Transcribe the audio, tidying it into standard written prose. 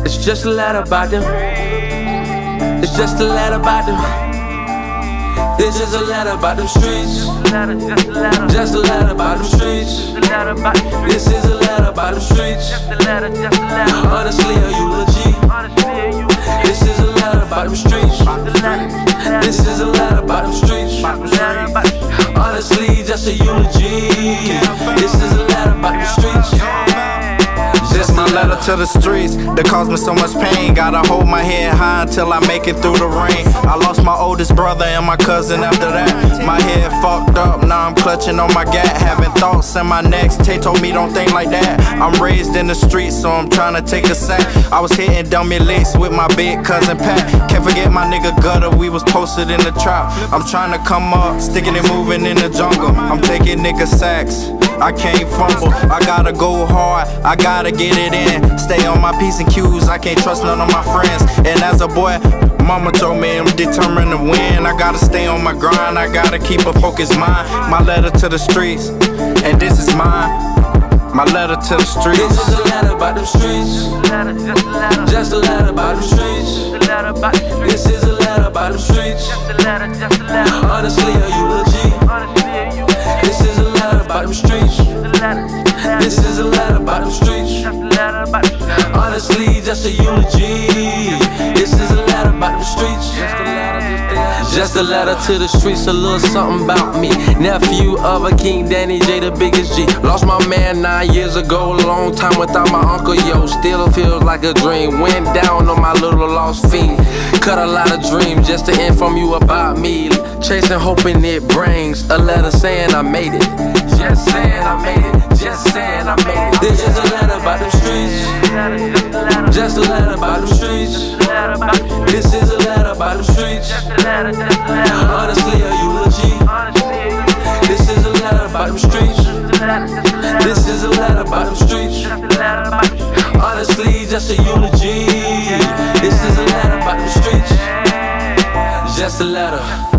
It's just a letter about them. It's just a letter about them. This is a letter about them streets. Just a letter about them streets. This is a letter about them streets. Honestly, a eulogy. This is a letter about them streets. This is a letter about them streets. Honestly, just a eulogy. This is a letter about them streets. This my letter to the streets that caused me so much pain. Gotta hold my head high until I make it through the rain. I lost my oldest brother and my cousin after that. My head fucked up, now I'm clutching on my gat. Having thoughts in my next. Tay told me don't think like that. I'm raised in the streets, so I'm trying to take a sack. I was hitting dummy licks with my big cousin Pat. Can't forget my nigga Gutter, we was posted in the trap. I'm trying to come up, sticking and moving in the jungle. I'm taking nigga sacks, I can't fumble. I gotta go hard, I gotta get it in. Stay on my P's and Q's, I can't trust none of my friends. And as a boy, mama told me I'm determined to win. I gotta stay on my grind, I gotta keep a focused mind. My letter to the streets, and this is mine. My letter to the streets. This is a letter about them streets. Just a letter about them streets. This is a letter about them streets. Honestly, a eulogy. This is a letter about them streets. This is a letter about them streets. Honestly, just a eulogy. This is a letter about them streets. Just a letter to the streets, a little something about me. Nephew of a King Danny J, the biggest G. Lost my man 9 years ago, a long time without my uncle, yo. Still feels like a dream. Went down on my little lost fiend. Cut a lot of dreams just to inform you about me. Chasing, hoping it brings a letter saying I made it. Just saying I made it. Just saying I made it. This is a letter about them streets. Just a letter about them streets. This is a letter about them streets. Honestly, a eulogy. This is a letter about them streets. This is a letter about them streets. Honestly, just a eulogy. This is a letter about them streets. Just a letter.